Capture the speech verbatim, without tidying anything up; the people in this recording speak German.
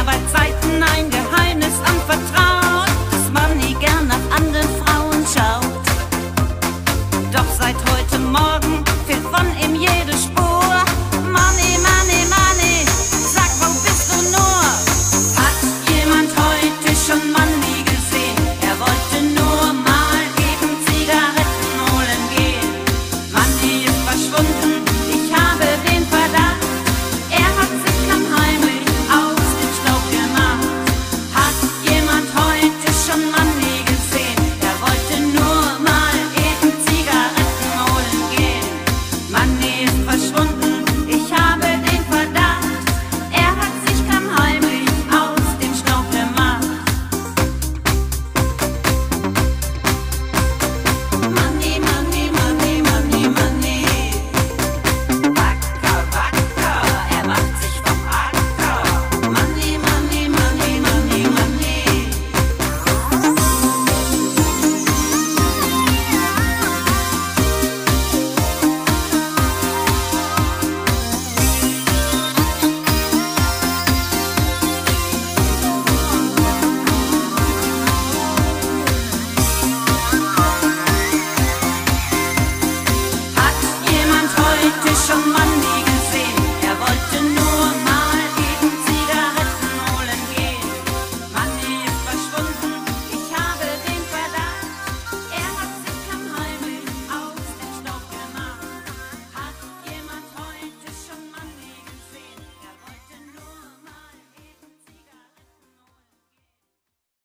bei Zeiten ein Geheimnis anvertraut, dass man nie gern nach anderen Frauen schaut. Doch seit heute Morgen fehlt von ihm jede Spur. Money, money, money, sag, wo bist du nur? Hat jemand heute schon Money gesehen? Er wollte nur mal eben Zigaretten holen gehen. Money ist verschwunden, ich habe den Verdacht, er hat sich ganz heimlich aus dem Staub gemacht. Hat jemand heute schon Money gesehen? Er wollte nur mal eben Zigaretten holen gehen. Money ist verschwunden, ich habe den Verdacht, er hat sich ganz heimlich aus dem Staub gemacht. Money, money, money, money, money. Wacker, wacker, er macht sich vom Acker. Money, money, money, money, money. Hat jemand heute schon Money